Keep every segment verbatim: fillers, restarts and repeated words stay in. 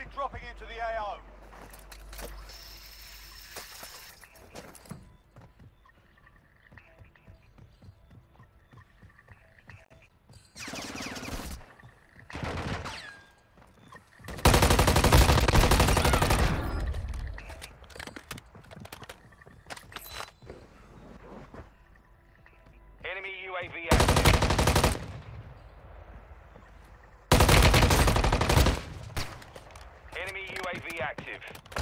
dropping into the A O. Enemy U A V active. Enemy U A V active.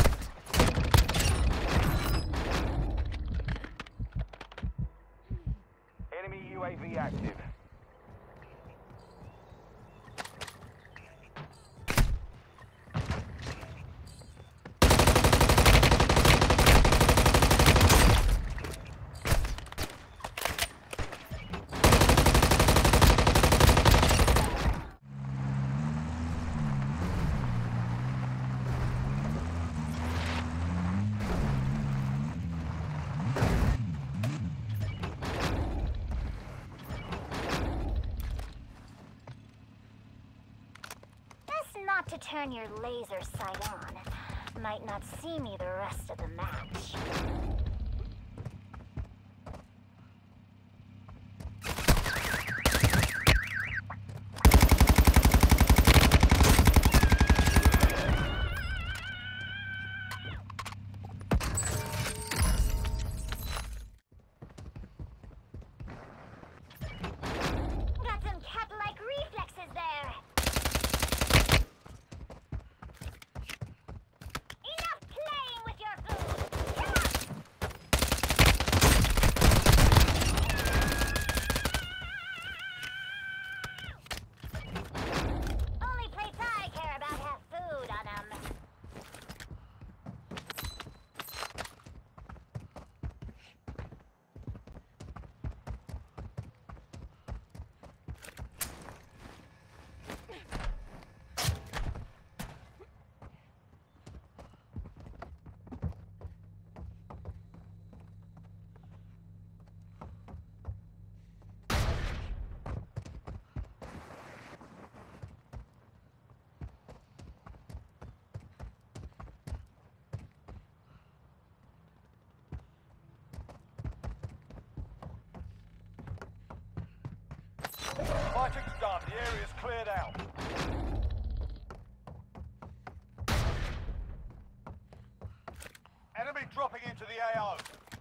Enemy U A V active. Not to turn your laser sight on. Might not see me the rest of the match. Got some cat-like reflexes there. Fighting's done. The area's cleared out. Enemy dropping into the A O.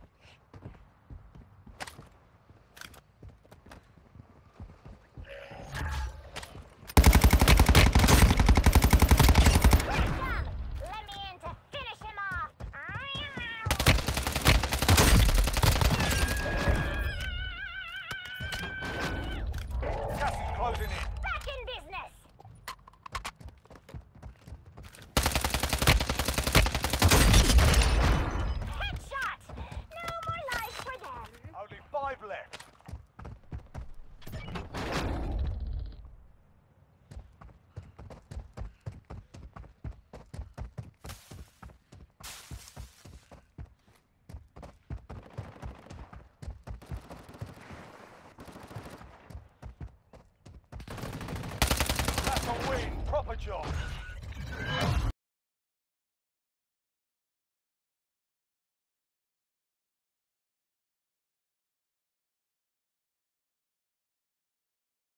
Let me in to finish him off. Gas is closing in. Back in business. Headshot. No more lives for them. Only five left. That's a win. Proper job.